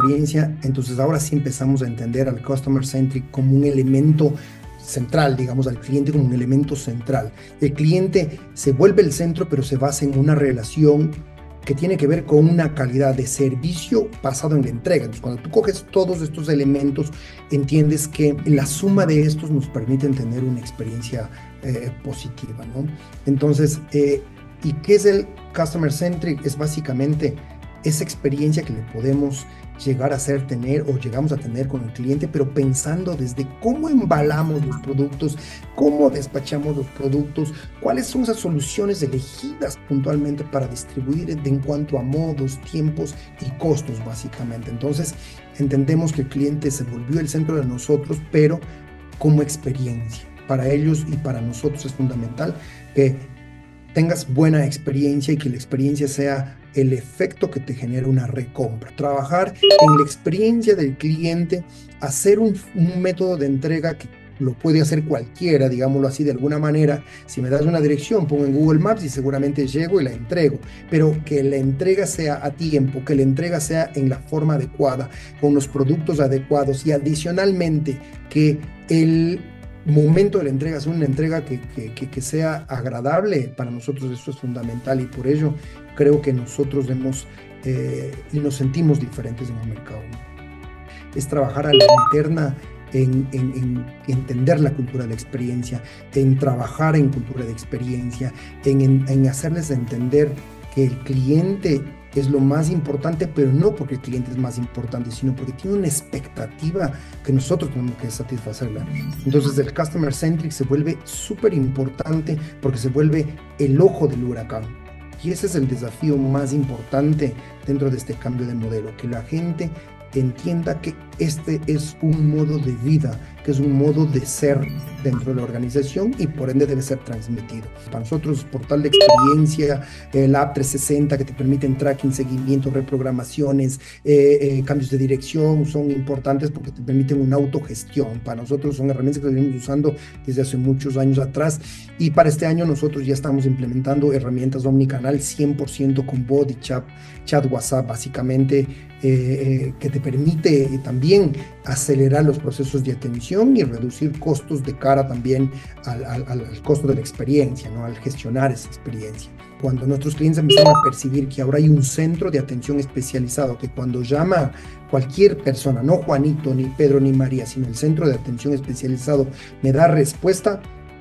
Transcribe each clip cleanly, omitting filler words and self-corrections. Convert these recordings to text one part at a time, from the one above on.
experiencia, entonces ahora sí empezamos a entender al Customer Centric como un elemento central, digamos, al cliente como un elemento central. El cliente se vuelve el centro, pero se basa en una relación que tiene que ver con una calidad de servicio basado en la entrega. Entonces, cuando tú coges todos estos elementos, entiendes que la suma de estos nos permiten tener una experiencia positiva, ¿no? Entonces, ¿y qué es el Customer Centric? Es básicamente esa experiencia que le podemos llegar a hacer tener o llegamos a tener con el cliente, pero pensando desde cómo embalamos los productos, cómo despachamos los productos, cuáles son esas soluciones elegidas puntualmente para distribuir en cuanto a modos, tiempos y costos, básicamente. Entonces, entendemos que el cliente se volvió el centro de nosotros, pero como experiencia. Para ellos y para nosotros es fundamental que tengas buena experiencia y que la experiencia sea el efecto que te genera una recompra. Trabajar en la experiencia del cliente, hacer un método de entrega que lo puede hacer cualquiera, digámoslo así de alguna manera. Si me das una dirección, pongo en Google Maps y seguramente llego y la entrego, pero que la entrega sea a tiempo, que la entrega sea en la forma adecuada, con los productos adecuados y adicionalmente que el momento de la entrega sea una entrega que sea agradable. Para nosotros eso es fundamental y por ello creo que nosotros y nos sentimos diferentes en el mercado. Es trabajar a la interna en entender la cultura de la experiencia, en trabajar en cultura de experiencia, en hacerles entender que el cliente es lo más importante, pero no porque el cliente es más importante, sino porque tiene una expectativa que nosotros tenemos que satisfacerla. Entonces el Customer Centric se vuelve súper importante porque se vuelve el ojo del huracán. Y ese es el desafío más importante dentro de este cambio de modelo, que la gente entienda que este es un modo de vida, que es un modo de ser dentro de la organización y por ende debe ser transmitido. Para nosotros, portal de experiencia, la App 360 que te permiten tracking, seguimiento, reprogramaciones, cambios de dirección son importantes porque te permiten una autogestión. Para nosotros son herramientas que venimos usando desde hace muchos años atrás y para este año nosotros ya estamos implementando herramientas omnicanal 100% con bot y chat WhatsApp, básicamente que te permite también acelerar los procesos de atención y reducir costos de cara también al costo de la experiencia, ¿no? Al gestionar esa experiencia. Cuando nuestros clientes empiezan a percibir que ahora hay un centro de atención especializado, que cuando llama cualquier persona, no Juanito, ni Pedro, ni María, sino el centro de atención especializado me da respuesta,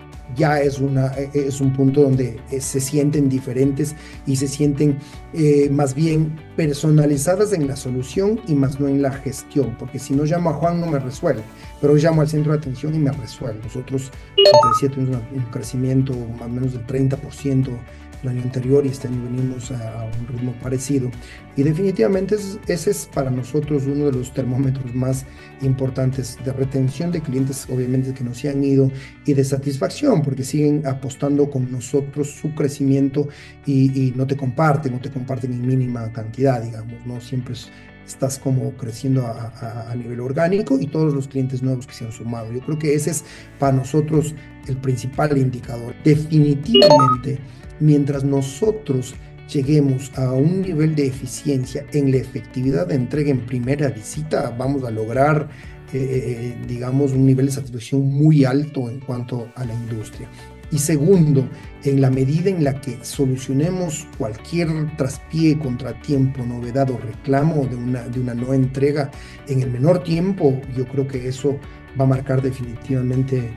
ya es un punto donde se sienten diferentes y se sienten más bien personalizadas en la solución y más no en la gestión, porque si no llamo a Juan no me resuelve, pero llamo al centro de atención y me resuelve. Nosotros, como decía, tuvimos un crecimiento más o menos del 30% el año anterior y este año venimos a un ritmo parecido y definitivamente ese es para nosotros uno de los termómetros más importantes de retención de clientes, obviamente que no se han ido, y de satisfacción porque siguen apostando con nosotros su crecimiento y no te comparten en mínima cantidad, digamos, no siempre estás como creciendo a nivel orgánico y todos los clientes nuevos que se han sumado. Yo creo que ese es para nosotros el principal indicador. Definitivamente, mientras nosotros lleguemos a un nivel de eficiencia en la efectividad de entrega en primera visita, vamos a lograr, digamos, un nivel de satisfacción muy alto en cuanto a la industria. Y segundo, en la medida en la que solucionemos cualquier traspié, contratiempo, novedad o reclamo de una no entrega en el menor tiempo, yo creo que eso va a marcar definitivamente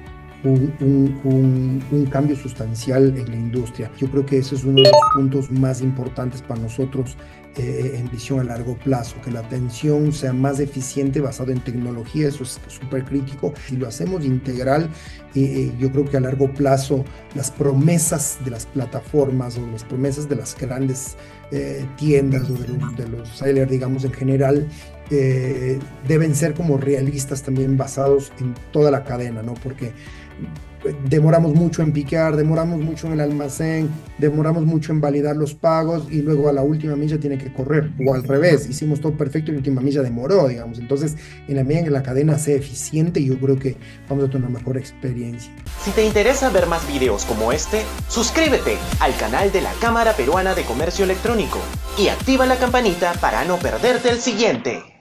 un cambio sustancial en la industria. Yo creo que ese es uno de los puntos más importantes para nosotros en visión a largo plazo, que la atención sea más eficiente basado en tecnología. Eso es súper crítico. Si lo hacemos integral, yo creo que a largo plazo las promesas de las plataformas o las promesas de las grandes tiendas o de los sellers, digamos, en general, deben ser como realistas también, basados en toda la cadena, ¿no? Porque demoramos mucho en piquear, demoramos mucho en el almacén, demoramos mucho en validar los pagos y luego a la última milla tiene que correr, o al revés, hicimos todo perfecto y la última milla demoró, digamos. Entonces, en la medida en que la cadena sea eficiente, yo creo que vamos a tener una mejor experiencia. Si te interesa ver más videos como este, suscríbete al canal de la Cámara Peruana de Comercio Electrónico y activa la campanita para no perderte el siguiente.